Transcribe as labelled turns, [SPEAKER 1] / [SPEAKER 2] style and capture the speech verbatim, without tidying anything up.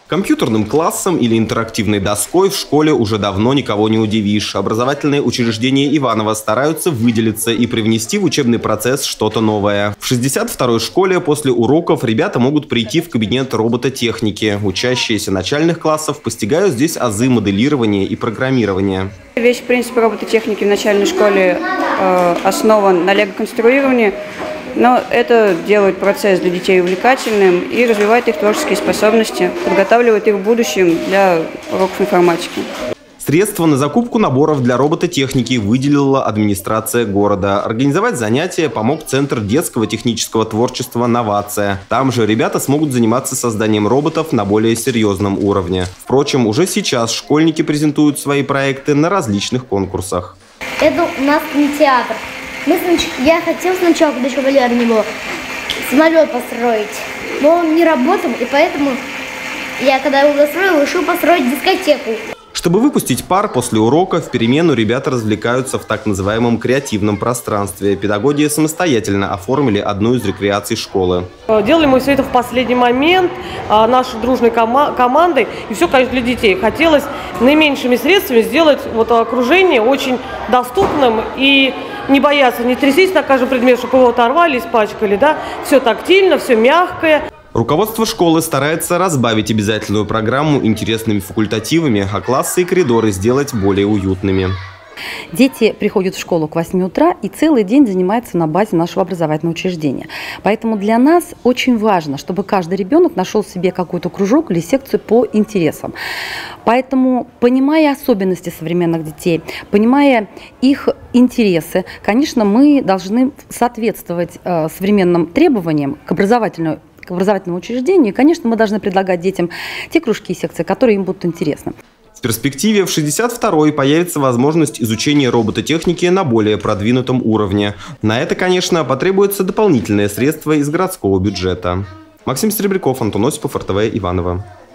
[SPEAKER 1] Компьютерным классом или интерактивной доской в школе уже давно никого не удивишь. Образовательные учреждения Иваново стараются выделиться и привнести в учебный процесс что-то новое. В шестьдесят второй школе после уроков ребята могут прийти в кабинет робототехники. Учащиеся начальных классов постигают здесь азы моделирования и программирования.
[SPEAKER 2] Весь принцип робототехники в начальной школе э, основан на лего-конструировании. Но это делает процесс для детей увлекательным и развивает их творческие способности, подготавливает их в будущем для уроков информатики.
[SPEAKER 1] Средства на закупку наборов для робототехники выделила администрация города. Организовать занятия помог Центр детского технического творчества «Новация». Там же ребята смогут заниматься созданием роботов на более серьезном уровне. Впрочем, уже сейчас школьники презентуют свои проекты на различных конкурсах.
[SPEAKER 3] Это у нас кинотеатр. Мы снач... Я хотел сначала, когда еще Валера не было, самолет построить, но он не работал, и поэтому я, когда его достроил, решил построить дискотеку.
[SPEAKER 1] Чтобы выпустить пар после урока, в перемену ребята развлекаются в так называемом креативном пространстве. Педагоги самостоятельно оформили одну из рекреаций школы.
[SPEAKER 4] Делали мы все это в последний момент нашей дружной кома командой. И все, конечно, для детей. Хотелось наименьшими средствами сделать вот окружение очень доступным и не бояться, не трясись на каждый предмет, чтобы его оторвали, испачкали. Да? Все тактильно, все мягкое.
[SPEAKER 1] Руководство школы старается разбавить обязательную программу интересными факультативами, а классы и коридоры сделать более уютными.
[SPEAKER 5] Дети приходят в школу к восьми утра и целый день занимаются на базе нашего образовательного учреждения. Поэтому для нас очень важно, чтобы каждый ребенок нашел себе какой-то кружок или секцию по интересам. Поэтому, понимая особенности современных детей, понимая их интересы, конечно, мы должны соответствовать э, современным требованиям к образовательному к образовательному учреждению. И, конечно, мы должны предлагать детям те кружки и секции, которые им будут интересны.
[SPEAKER 1] В перспективе в шестьдесят второй появится возможность изучения робототехники на более продвинутом уровне. На это, конечно, потребуется дополнительные средства из городского бюджета. Максим Серебряков, Антон Осипов, эр тэ вэ Иваново.